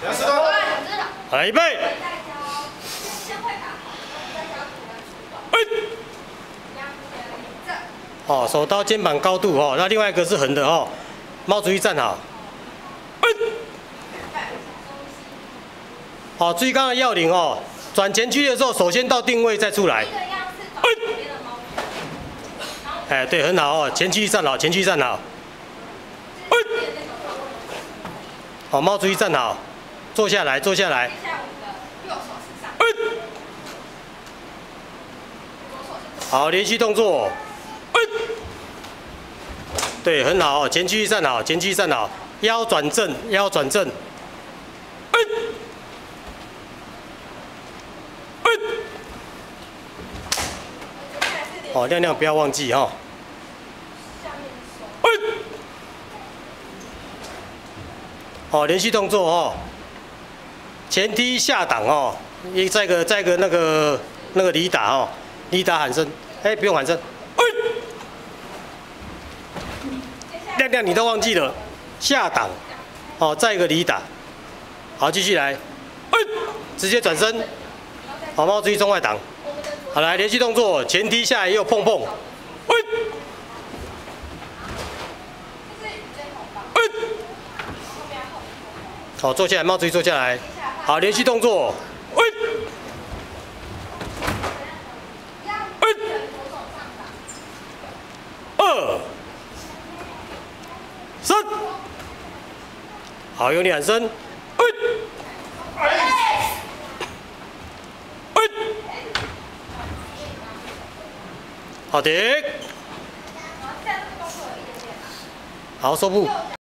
好，来预备。哦，手到肩膀高度哦，那另外一个是横的哦。猫注意站好。好，注意刚刚的要领哦，转前屈的时候，首先到定位再出来。哎，对，很好哦，前屈站好，前屈站好。好，猫注意站好，坐下来，坐下来。好，连续动作。对，很好哦，前屈站好，前屈站好，腰转正，腰转正。哦，亮亮不要忘记哈。哦，连续动作哦，前踢下挡哦，再一个那个离打哦，离打喊声，哎，不用喊声。亮亮你都忘记了，下挡，哦，再一个离打，好，继续来，直接转身，好，猫注意中外挡，好来连续动作，前踢下来又碰碰，好，坐下来，猫注意坐下来，好，连续动作，2、3，好，用力喊声，好停，好收步。